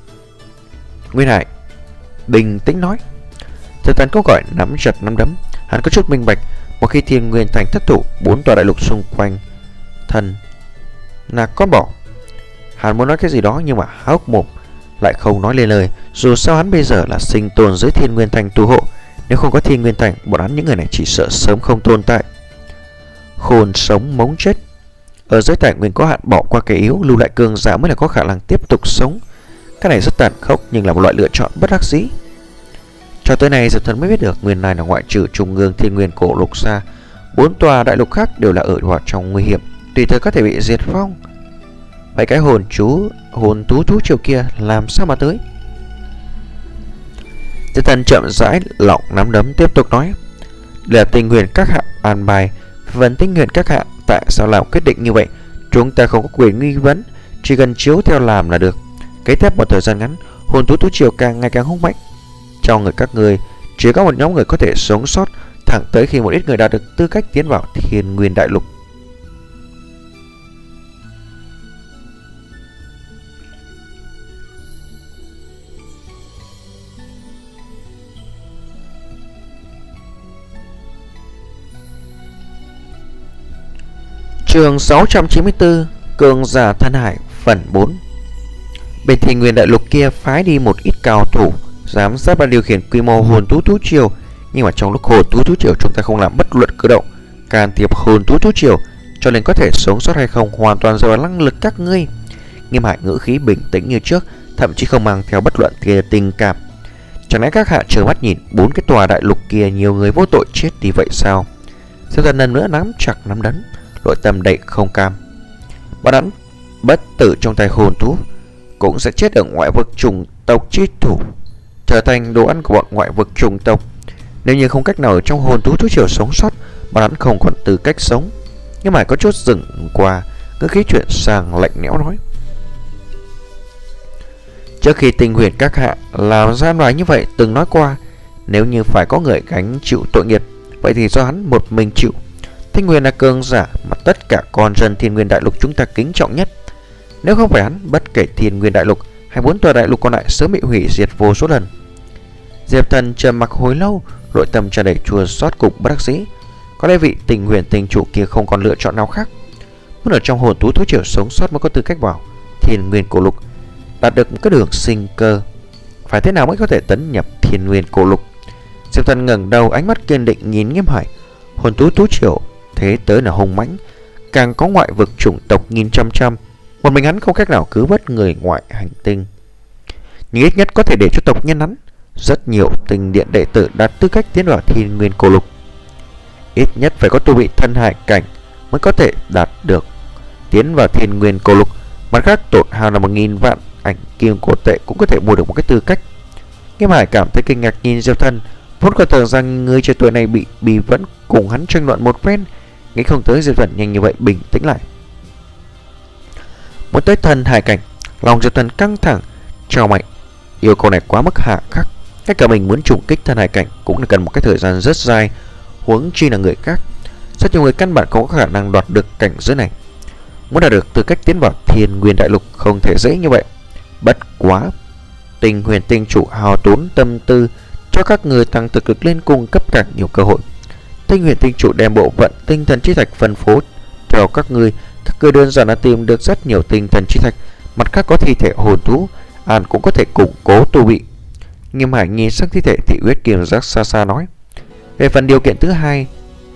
Nguyên Hải bình tĩnh nói. Diệp Thần câu gọi nắm chặt nắm đấm, hắn có chút minh bạch, một khi Thiên Nguyên thành thất thủ, bốn tòa đại lục xung quanh thần là con bỏ. Hắn muốn nói cái gì đó nhưng mà há hốc mồm lại không nói lên lời. Dù sao hắn bây giờ là sinh tồn dưới Thiên Nguyên thành tu hộ, nếu không có Thiên Nguyên thành, bọn hắn những người này chỉ sợ sớm không tồn tại. Khôn sống mống chết. Ở dưới tài nguyên có hạn, bỏ qua cái yếu, lưu lại cường giả mới là có khả năng tiếp tục sống. Cái này rất tàn khốc nhưng là một loại lựa chọn bất đắc dĩ. Cho tới nay Diệp Thần mới biết được, nguyên lai là ngoại trừ trung ương Thiên Nguyên cổ lục ra, bốn tòa đại lục khác đều là ở vào trong nguy hiểm, tùy thời có thể bị diệt vong. Vậy cái hồn chú hồn thú thú triều kia làm sao mà tới? Diệp Thần chậm rãi lọng nắm đấm tiếp tục nói, đây là Tinh Huyền các hạ an bài. Vấn Tinh Huyền các hạ tại sao làm quyết định như vậy, chúng ta không có quyền nghi vấn. chỉ cần chiếu theo làm là được. Kế tiếp một thời gian ngắn, hồn thú thú triều càng ngày càng hung mạnh. Trong người các người chỉ có một nhóm người có thể sống sót, thẳng tới khi một ít người đạt được tư cách tiến vào Thiên Nguyên Đại Lục. Chương sáu trăm chín mươi tư, Cường giả Thân Hải phần bốn. Bên Thiên Nguyên Đại Lục kia phái đi một ít cao thủ giám sát và điều khiển quy mô hồn thú thú triều, nhưng mà trong lúc hồn thú thú triều chúng ta không làm bất luận cử động can thiệp hồn thú thú triều, cho nên có thể sống sót hay không hoàn toàn dựa vào năng lực các ngươi. Nghiêm Hải ngữ khí bình tĩnh như trước, thậm chí không mang theo bất luận tia tình cảm. Chẳng lẽ các hạ trơ mắt nhìn bốn cái tòa đại lục kia nhiều người vô tội chết đi vậy sao? Diệp Thần lần nữa nắm chặt nắm đấm, nội tâm đầy không cam. Bọn hắn bất tử trong tay hồn thú cũng sẽ chết ở ngoại vực chủng tộc chi thủ, trở thành đồ ăn của bọn ngoại vực chủng tộc. Nếu như không cách nào ở trong hồn thú thú triều sống sót, bọn hắn không còn tư cách sống. Nhưng mà có chút dừng qua, ngữ khí chuyển sang lạnh lẽo nói: trước khi Tinh Huyền các hạ làm ra nói như vậy từng nói qua, nếu như phải có người gánh chịu tội nghiệp, vậy thì do hắn một mình chịu. Tinh Huyền là cường giả mà tất cả con dân Thiên Nguyên Đại Lục chúng ta kính trọng nhất. Nếu không phải hắn, bất kể Thiên Nguyên Đại Lục hay bốn tòa đại lục còn lại sớm bị hủy diệt vô số lần. Diệp Thần trầm mặc hồi lâu, nội tâm tràn đầy chua xót cùng bất đắc dĩ. Có lẽ vị Tinh Huyền tinh chủ kia không còn lựa chọn nào khác. Muốn ở trong hồn thú thú triều sống sót mới có tư cách vào Thiên Nguyên Cổ Lục, đạt được một cái đường sinh cơ. Phải thế nào mới có thể tấn nhập Thiên Nguyên Cổ Lục? Diệp Thần ngẩng đầu, ánh mắt kiên định nhìn Nghiêm Hải. Hồn thú thú triều thế tới là hung mãnh, càng có ngoại vực chủng tộc nghìn trăm trăm, một mình hắn không cách nào cứu vớt người ngoại hành tinh, nhưng ít nhất có thể để cho tộc nhân hắn rất nhiều tinh điện đệ tử đạt tư cách tiến vào Thiên Nguyên Cổ Lục. Ít nhất phải có tu vị thân hải cảnh mới có thể đạt được tiến vào Thiên Nguyên Cổ Lục. Mặt khác, tổn hao là một nghìn vạn ảnh kim cổ tệ cũng có thể mua được một cái tư cách. Nghiêm Hải cảm thấy kinh ngạc nhìn Diệp Thần, vốn còn tưởng rằng người trẻ tuổi này bị bị vẫn cùng hắn tranh luận một phen, nghĩ không tới Diệp Thần nhanh như vậy bình tĩnh lại. Muốn tới thần hải cảnh, lòng Diệp Thần căng thẳng, trao mày. Yêu cầu này quá mức hạ khắc, ngay cả mình muốn trùng kích thần hải cảnh cũng là cần một cái thời gian rất dài, huống chi là người khác. Rất nhiều người căn bản không có khả năng đoạt được cảnh giới này. Muốn đạt được tư cách tiến vào Thiên Nguyên Đại Lục không thể dễ như vậy. Bất quá, Tinh Huyền tinh chủ hao tốn tâm tư cho các người tăng thực lực lên, cung cấp càng nhiều cơ hội. Tinh Huyền tinh chủ đem bộ phận tinh thần chi thạch phân phối cho các người. Các người đơn giản là tìm được rất nhiều tinh thần chi thạch. Mặt khác có thi thể hồn thú, An cũng có thể củng cố tu vị. Nghiêm Hải nhìn sang thi thể thị huyết kiềm giác xa xa nói: về phần điều kiện thứ hai,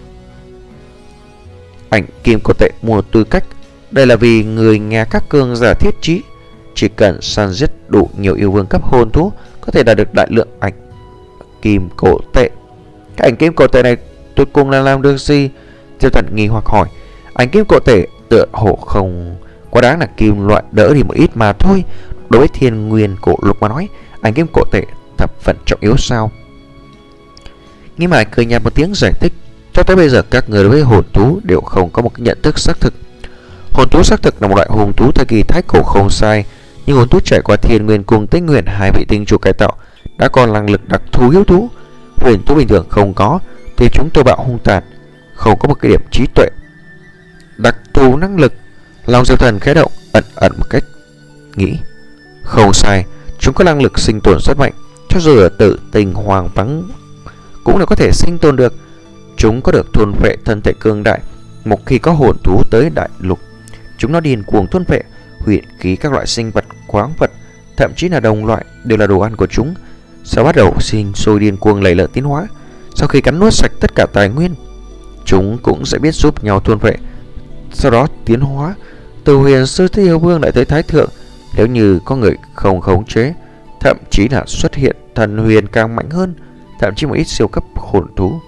ảnh kim cổ tệ mua tư cách, đây là vì người nhà các cường giả thiết trí. Chỉ cần săn giết đủ nhiều yêu vương cấp hồn thú, có thể đạt được đại lượng ảnh kim cổ tệ. Cái ảnh kim cổ tệ này cuối cùng là làm được gì? Diệp Thần nghi hoặc hỏi. Ảnh kim cổ tệ tựa hồ không quá đáng là kim loại đỡ đi một ít mà thôi. Đối với Thiên Nguyên Cổ Lục mà nói, ảnh kim cổ tệ thập phần trọng yếu sao? Nghiêm Hải cười nhạt một tiếng giải thích: cho tới bây giờ các người đối với hồn thú đều không có một cái nhận thức xác thực. Hồn thú xác thực là một loại hồn thú thời kỳ thái cổ không sai, nhưng hồn thú trải qua Thiên Nguyên cùng Tinh Huyền hai vị tinh chủ cải tạo đã có năng lực đặc thù yếu thú, huyền thú bình thường không có, thì chúng tôi bạo hung tàn, không có một cái điểm trí tuệ đặc thù năng lực. Lòng Diệp Thần khẽ động, ẩn ẩn một cách nghĩ: không sai, chúng có năng lực sinh tồn rất mạnh, cho dù ở tự tình hoàng vắng cũng là có thể sinh tồn được. Chúng có được thôn vệ thân thể cương đại. Một khi có hồn thú tới đại lục, chúng nó điên cuồng thôn vệ, hủy khí các loại sinh vật, khoáng vật, thậm chí là đồng loại đều là đồ ăn của chúng. Sau bắt đầu sinh sôi điên cuồng lầy lợn tiến hóa, sau khi cắn nuốt sạch tất cả tài nguyên, chúng cũng sẽ biết giúp nhau thôn vệ, sau đó tiến hóa từ huyền sư tới yêu vương lại tới thái thượng. Nếu như có người không khống chế, thậm chí là xuất hiện thần huyền càng mạnh hơn, thậm chí một ít siêu cấp hồn thú.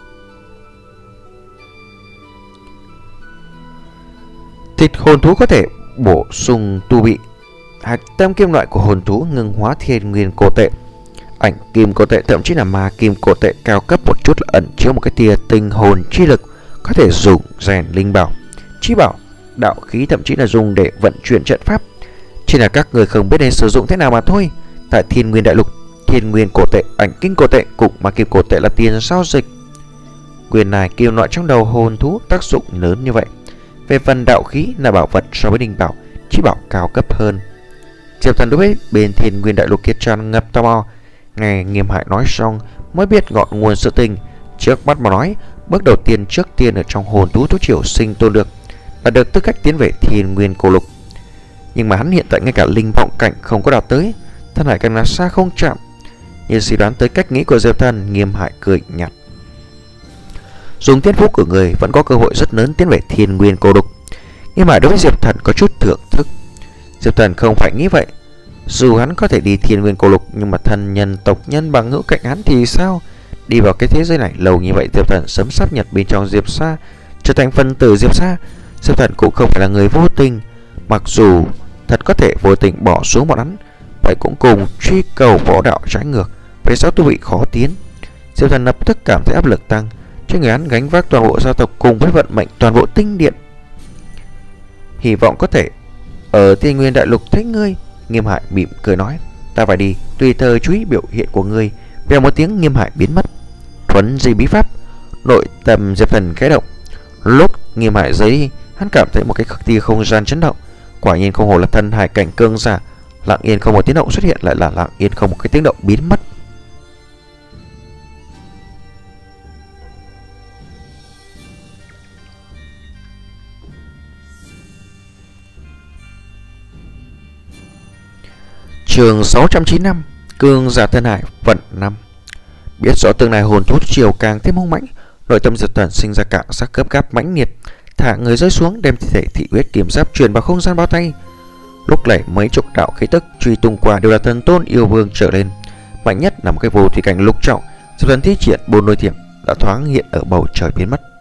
Thịt hồn thú có thể bổ sung tu vị. Hạch tâm kim loại của hồn thú ngừng hóa Thiên Nguyên cổ tệ. Ảnh kim cổ tệ thậm chí là ma kim cổ tệ cao cấp một chút là ẩn chứa một cái tia tinh hồn chi lực, có thể dùng rèn linh bảo, trí bảo, đạo khí, thậm chí là dùng để vận chuyển trận pháp. chỉ là các người không biết nên sử dụng thế nào mà thôi. Tại Thiên Nguyên Đại Lục, Thiên Nguyên cổ tệ, ảnh kinh cổ tệ cùng ma kim cổ tệ là tiền giao dịch. Quyền này kim loại trong đầu hồn thú tác dụng lớn như vậy. Về phần đạo khí là bảo vật so với đình bảo, chí bảo cao cấp hơn. Diệp Thần đối với bên Thiên Nguyên Đại Lục kia tràn ngập tò mò. Nghe Nghiêm Hải nói xong mới biết ngọn nguồn sự tình. Trước mắt mà nói, bước đầu tiên trước tiên ở trong hồn thú thú triều sinh tồn được là được tư cách tiến về Thiên Nguyên cổ lục. Nhưng mà hắn hiện tại ngay cả linh vọng cảnh không có đạt tới, thân hải càng là xa không chạm. Như suy đoán tới cách nghĩ của Diệp Thần, Nghiêm Hải cười nhạt. Dùng thiên phú của người vẫn có cơ hội rất lớn tiến về Thiên Nguyên cổ lục. Nhưng mà đối với Diệp Thần có chút thưởng thức. Diệp Thần không phải nghĩ vậy. Dù hắn có thể đi Thiên Nguyên cổ lục, nhưng mà thần nhân tộc nhân bằng hữu cạnh hắn thì sao? Đi vào cái thế giới này lâu như vậy, Diệp Thần sớm sắp nhập bên trong Diệp Sa, trở thành phân tử Diệp Sa. Diệp Thần cũng không phải là người vô tình. Mặc dù thật có thể vô tình bỏ xuống bọn hắn, vậy cũng cùng truy cầu võ đạo trái ngược, về sau tu vị khó tiến. Diệp Thần lập tức cảm thấy áp lực tăng, cho người hắn gánh vác toàn bộ gia tộc cùng với vận mệnh toàn bộ tinh điện. Hy vọng có thể ở Thiên Nguyên Đại Lục thấy ngươi. Nghiêm Hải mỉm cười nói, ta phải đi, tùy thời chú ý biểu hiện của ngươi. Vèo một tiếng, Nghiêm Hải biến mất. Thuấn di bí pháp, nội tâm Diệp Thần khẽ động. Lúc Nghiêm Hải giấy, hắn cảm thấy một cái tia không gian chấn động. Quả nhiên không hồ là thần hải cảnh cường giả. Lặng yên không một tiếng động xuất hiện, lại là lặng yên không một cái tiếng động biến mất. Chương sáu trăm chín mươi lăm, cường giả thần hải vận năm. Biết rõ tương lai hồn thú triều càng thêm hung mãnh, nội tâm Diệp Thần sinh ra cảm giác gấp gáp mãnh liệt, thả người rơi xuống, đem thi thể thị huyết kiếm giáp truyền vào không gian bao tay. Lúc này mấy chục đạo khí tức truy tung qua đều là thần tôn yêu vương trở lên. Mạnh nhất là một cái vô thủy cảnh lục trọng. Diệp Thần thi triển bốn đôi thiểm đã thoáng hiện ở bầu trời biến mất.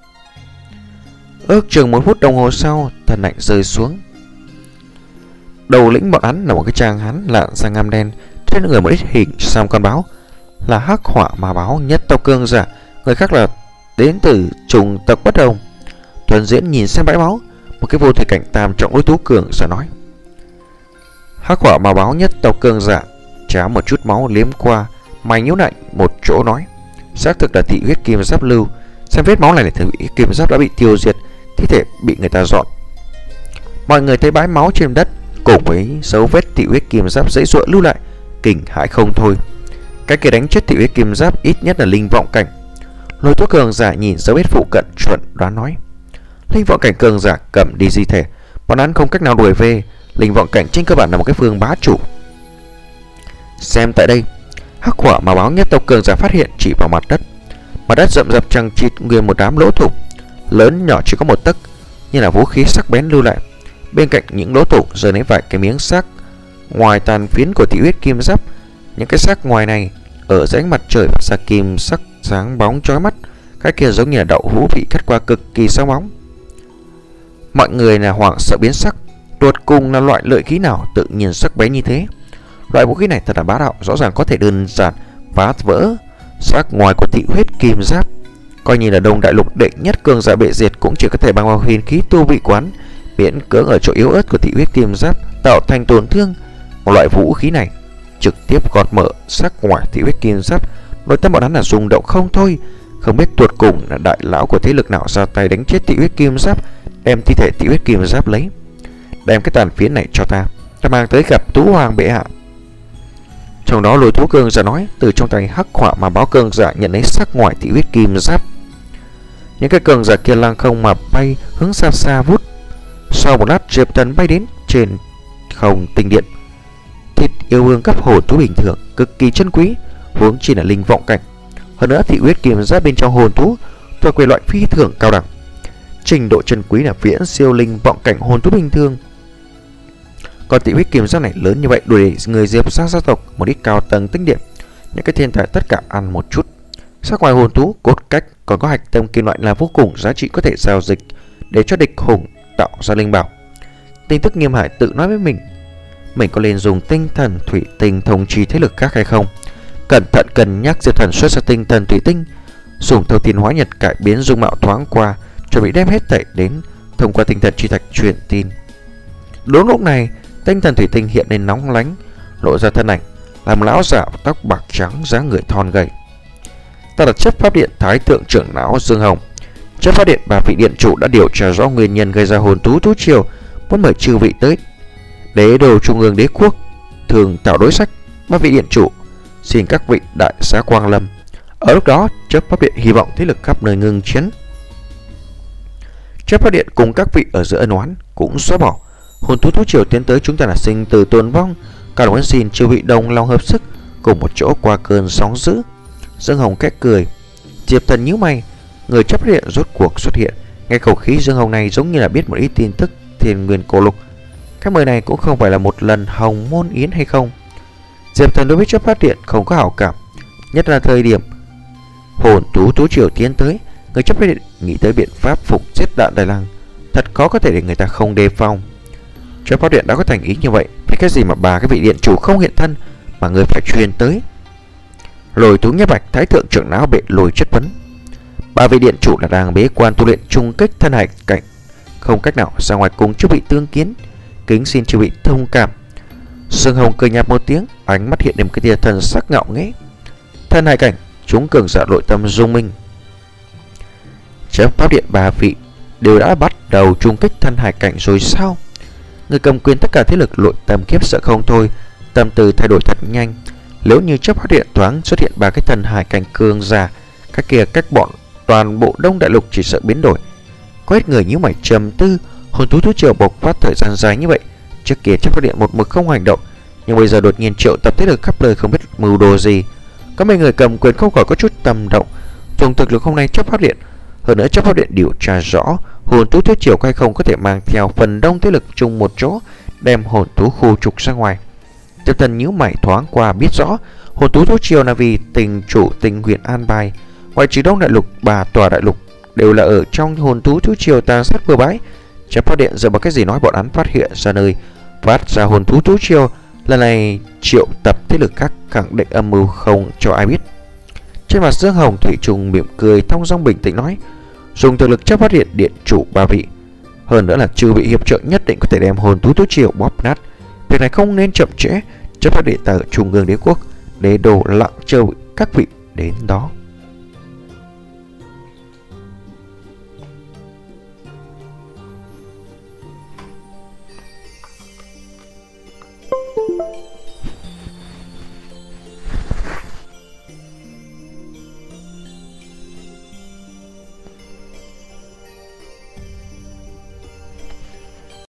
Ước chừng một phút đồng hồ sau, thần lạnh rơi xuống. Đầu lĩnh bọn hắn là một cái trang hắn lạn da ngăm đen, trên người một ít hình xăm con báo, là hắc hỏa ma báo nhất tộc cường giả. Người khác là đến từ chủng tộc bất đồng. Thuần Diễn nhìn xem bãi máu, một cái vô thủy cảnh tam trọng đối thú cường giả nói. Hắc hỏa ma báo nhất tộc cường giả chá một chút máu liếm qua, mày nhíu lại một chỗ nói, xác thực là thị huyết kim giáp lưu. Xem vết máu này là thị huyết kim giáp đã bị tiêu diệt, thi thể bị người ta dọn. Mọi người thấy bãi máu trên đất cùng với dấu vết thị huyết kim giáp dãy dụa lưu lại, kinh hãi không thôi. Cái kia đánh chết thị huyết kim giáp ít nhất là linh vọng cảnh. Lôi thú cường giả nhìn dấu vết phụ cận chuẩn đoán nói, linh vọng cảnh cường giả cầm đi di thể, bọn hắn không cách nào đuổi về. Linh vọng cảnh trên cơ bản là một cái phương bá chủ. Xem tại đây, hắc hỏa mà báo nhất tộc cường giả phát hiện chỉ vào mặt đất. Mặt đất rậm rạp chằng chịt nguyên một đám lỗ thủng, lớn nhỏ chỉ có một tấc, như là vũ khí sắc bén lưu lại. Bên cạnh những lỗ thủng giờ lấy vài cái miếng xác ngoài tàn phiến của thị huyết kim giáp. Những cái xác ngoài này ở dưới ánh mặt trời phát ra kim sắc sáng bóng chói mắt, cái kia giống như là đậu hũ bị cắt qua cực kỳ sáng bóng. Mọi người là hoảng sợ biến sắc. Tuột cùng là loại lợi khí nào tự nhiên sắc bén như thế? Loại vũ khí này thật là bá đạo, rõ ràng có thể đơn giản phá vỡ xác ngoài của thị huyết kim giáp. Coi như là Đông Đại Lục đệ nhất cường giả bệ diệt cũng chỉ có thể bằng vào huyền khí tu vị quán, miễn cưỡng ở chỗ yếu ớt của thị huyết kim giáp tạo thành tổn thương. Một loại vũ khí này trực tiếp gọt mở xác ngoài thị huyết kim giáp, nội tâm bọn hắn là rung động không thôi. Không biết tuột cùng là đại lão của thế lực nào ra tay đánh chết thị huyết kim giáp, đem thi thể thị huyết kim giáp lấy. Đem cái tàn phiến này cho ta, ta mang tới gặp Tú Hoàng bệ hạ. Trong đó lôi thú cường giả nói, từ trong tay hắc hỏa mà báo cường giả nhận lấy sắc ngoài thị huyết kim giáp. Những cái cường giả kia lăng không mà bay hướng xa xa vút. Sau một lát, Diệp Thần bay đến trên không tinh điện. Thịt yêu vương cấp hồn thú bình thường cực kỳ chân quý, huống chỉ là linh vọng cảnh. Hơn nữa thị huyết kim giáp bên trong hồn thú thuộc về loại phi thường cao đẳng, trình độ chân quý là viễn siêu linh vọng cảnh hồn thú bình thường. Còn thị huyết kim giáp này lớn như vậy, đủ để người Diệp Sa gia tộc một ít cao tầng tinh điện, những cái thiên tài tất cả ăn một chút. Sắc ngoài hồn thú cốt cách còn có hạch tâm kim loại là vô cùng giá trị, có thể giao dịch để cho địch hùng tạo ra linh bảo. Tin tức Nghiêm Hải tự nói với mình, mình có nên dùng tinh thần thủy tinh thống trị thế lực khác hay không? Cẩn thận cân nhắc, Diệp Thần xuất ra tinh thần thủy tinh, dùng thâu tiên hóa nhật cải biến dung mạo thoáng qua, chuẩn bị đem hết thảy đến thông qua tinh thần chi thạch truyền tin. Đúng lúc này, Tinh thần thủy tinh hiện lên nóng lánh, lộ ra thân ảnh là một lão giả tóc bạc trắng, dáng người thon gầy. Ta là chấp pháp điện Thái thượng trưởng lão Dương Hồng. Chấp pháp điện và vị điện chủ đã điều tra rõ nguyên nhân gây ra hồn thú thú triều, muốn mời chư vị tới đế đô trung ương đế quốc thường tạo đối sách. Ba vị điện chủ xin các vị đại xá quang lâm. Ở lúc đó, chấp pháp điện hy vọng thế lực khắp nơi ngưng chiến. Chấp pháp điện cùng các vị ở giữa ân oán cũng xóa bỏ. Hồn thú thú triều tiến tới chúng ta là sinh tử tồn vong. Cả muốn xin chư vị đồng lòng hợp sức cùng một chỗ qua cơn sóng dữ. Dương Hồng khẽ cười. Diệp Thần nhíu mày. Người chấp pháp điện rốt cuộc xuất hiện. Nghe khẩu khí Dương Hồng này giống như là biết một ít tin tức Thiên Nguyên Cổ Lục. Cái mời này cũng không phải là một lần hồng môn yến hay không. Diệp Thần đối với chấp pháp điện không có hảo cảm, nhất là thời điểm hồn thú thú triều tiến tới. Người chấp pháp điện nghĩ tới biện pháp phục giết Đạn Đại Lăng, thật khó có thể để người ta không đề phòng. Chấp pháp điện đã có thành ý như vậy, thì cái gì mà bà cái vị điện chủ không hiện thân mà người phải truyền tới? Lôi thú Nhất Bạch Thái thượng trưởng lão bị lôi chất vấn. Ba vị điện chủ là đang bế quan tu luyện trung kích thân hải cảnh, không cách nào ra ngoài cùng chư vị tương kiến, kính xin chư vị thông cảm. Dương Hồng cười nhạt một tiếng, ánh mắt hiện lên một cái tia thần sắc ngạo nghễ. Thân hải cảnh, chúng cường giả nội tâm dung minh. Chấp pháp điện ba vị đều đã bắt đầu trung kích thân hải cảnh rồi sao? Người cầm quyền tất cả thế lực nội tâm kiếp sợ không thôi, tâm tư thay đổi thật nhanh. Nếu như chấp pháp điện thoáng xuất hiện ba cái thần hải cảnh cường giả, các kia cách bọn toàn bộ Đông Đại Lục chỉ sợ biến đổi. Có ít người như mày trầm tư, hồn thú thú triều bộc phát thời gian dài như vậy, trước kia chấp pháp điện một mực không hành động, nhưng bây giờ đột nhiên triệu tập thế lực khắp nơi không biết mưu đồ gì. Có mấy người cầm quyền không khỏi có chút tâm động. Dùng thực lực hôm nay chấp pháp điện, hơn nữa chấp pháp điện điều tra rõ hồn thú thú triều hay không có thể mang theo phần đông thế lực chung một chỗ, đem hồn thú khu trục ra ngoài. Diệp Thần nhíu mày thoáng qua biết rõ hồn thú thú triều là vì tình chủ tình huyện an bài. Ngoài trừ Đông Đại Lục, bà tòa đại lục đều là ở trong hồn thú thú triều tàn sát bừa bãi. Chấp pháp điện dựa vào cái gì nói bọn hắn phát hiện ra nơi phát ra hồn thú thú triều, lần này triệu tập thế lực khác khẳng định âm mưu không cho ai biết. Trên mặt Dương Hồng thủy trùng mỉm cười thong dong bình tĩnh nói, dùng thực lực chấp pháp điện điện chủ ba vị, hơn nữa là chư vị hiệp trợ nhất định có thể đem hồn thú thú triều bóp nát. Việc này không nên chậm trễ. Chấp pháp điện ta ở trung ương đế quốc, đế đồ Lặng Châu, các vị đến đó.